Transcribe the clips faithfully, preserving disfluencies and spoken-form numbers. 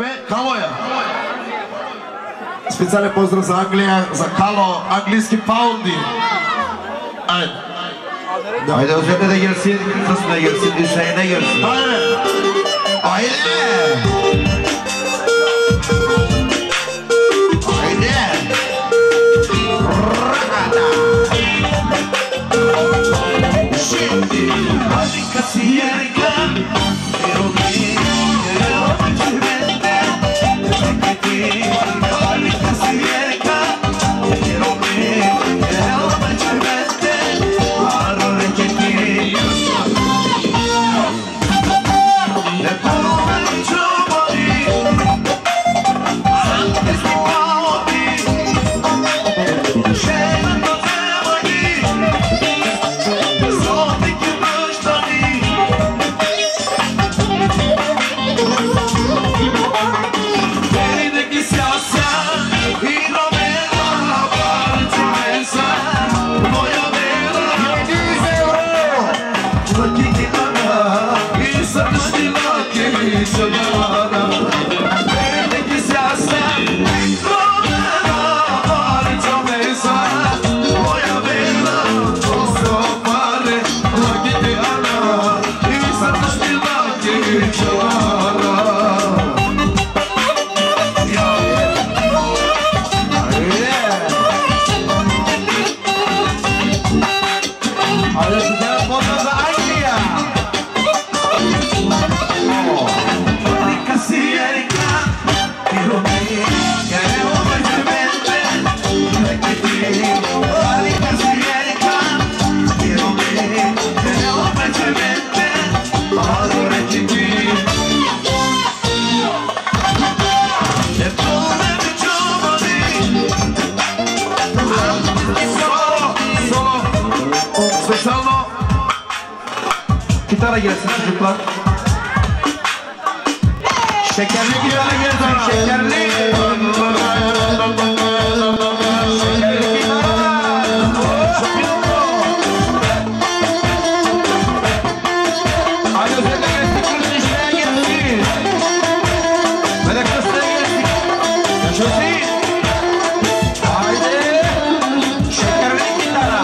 Kamo je? Specjalny pozdrav za Anglija, za Kalo, anglijski poundi. Ajde. Ajde, uzete da gelsin, kız da gelsin, Hüseyin'e gelsin. Ajde. Ajde. Ajde. Rada. Şimdi harika siyerka, erobi, erobi cüvende, teketi, harika siyerka, erobi, erobi cüvende, arro reketi. Ne pomen čuvali, antes mi paoti, žena to zemlji, zovnik je mrštani. Veri neki sjasa i romela, palica mesa, moja vela. Zakiti nana i srštila ki se vana. Veri neki sjasa i romela, palica mesa, moja vela. To su pare, zakiti nana i srštila ki se vana. Ajde se tebe pozdrav za Anglija. Harika siyerka, erobi, erobi cüvende, teketi. Harika siyerka, erobi, erobi cüvende, arro reketi. Ne pomen čuvali, solo, solo. Specijalno gitara gelsin çocuklar. Şekerli gitara gelsin, şekerli. Şekerli gitara. Hadi özellikle gelsin, kırk yaşına gelsin. Melek kızına gelsin. Yaşasın. Haydi. Şekerli gitara.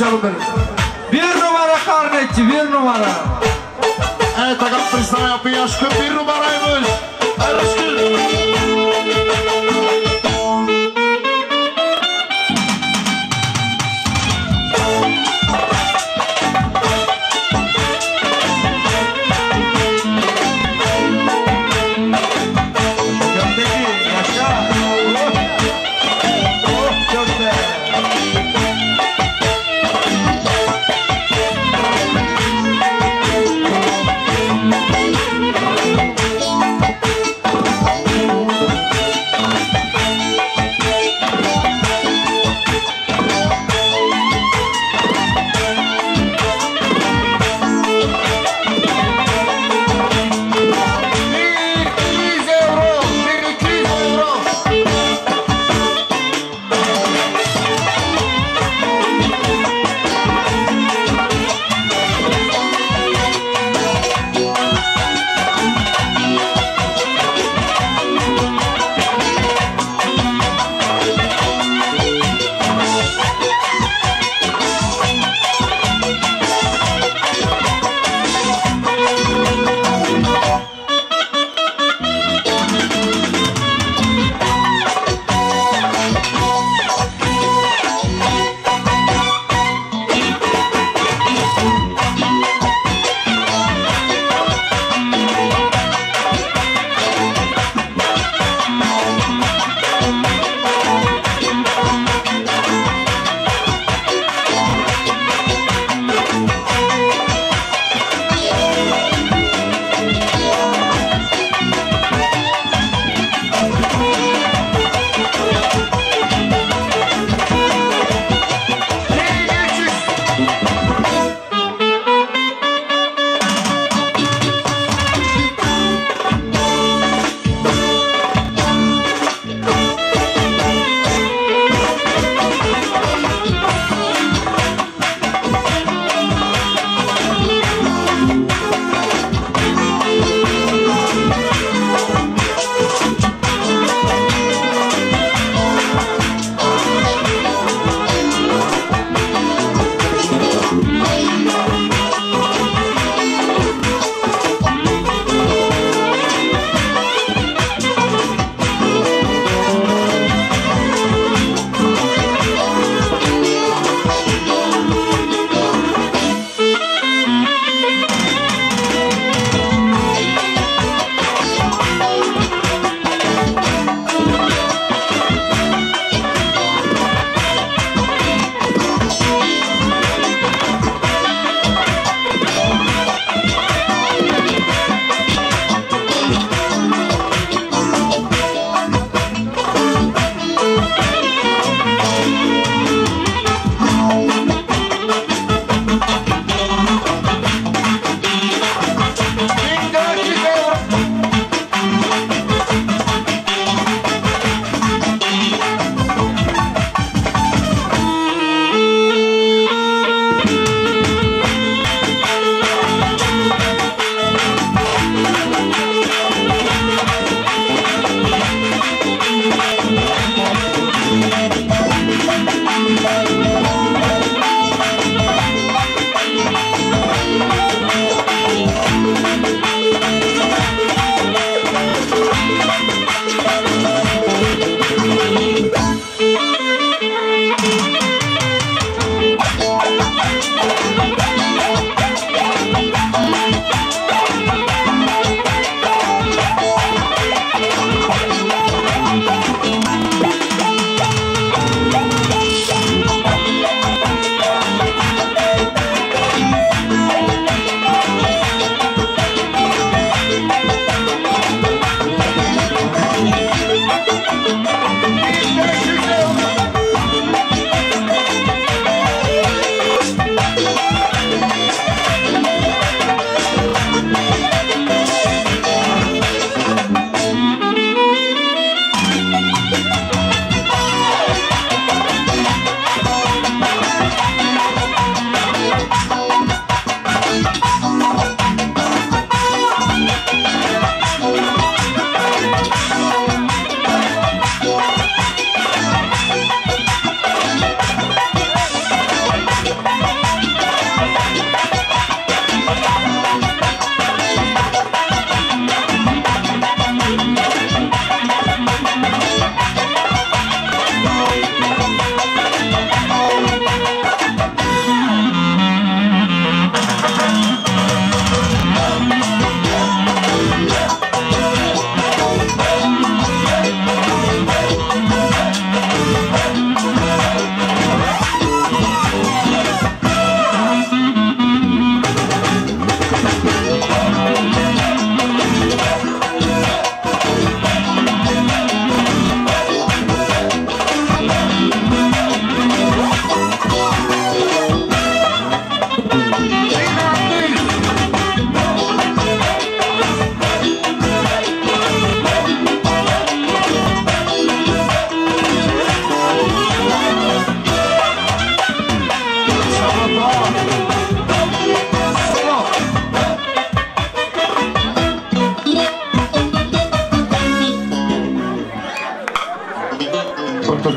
çalın benim. Bir numara karnetçi, bir numara. Evet, taka представя пияшка bir numaraymış. Hayır aşkım. Köfte.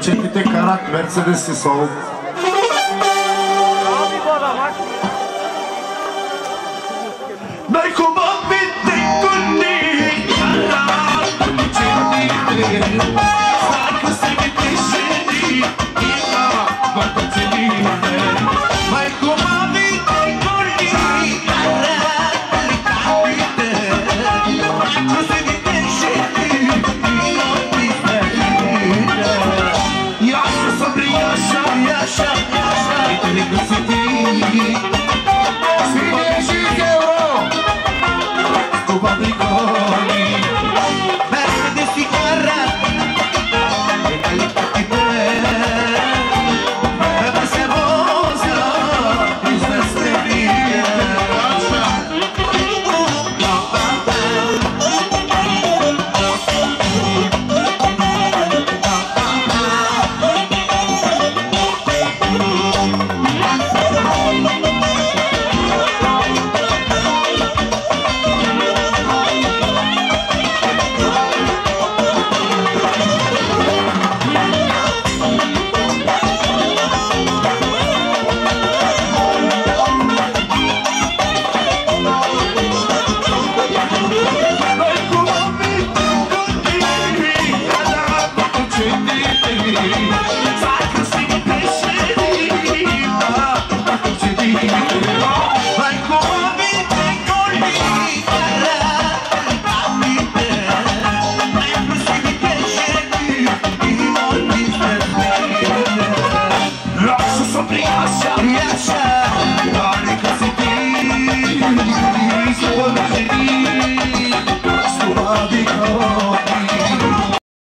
четите карат Мерцедес и Сол. Най-хубавите кони карат четите, най-красивите жени има върху целите. Най-хубавите кони карат ликавите, най-красивите жени има писаните. Яша събри, яша, яша, яша, и те ли красити. Сине жиге, бро! Скубави кони.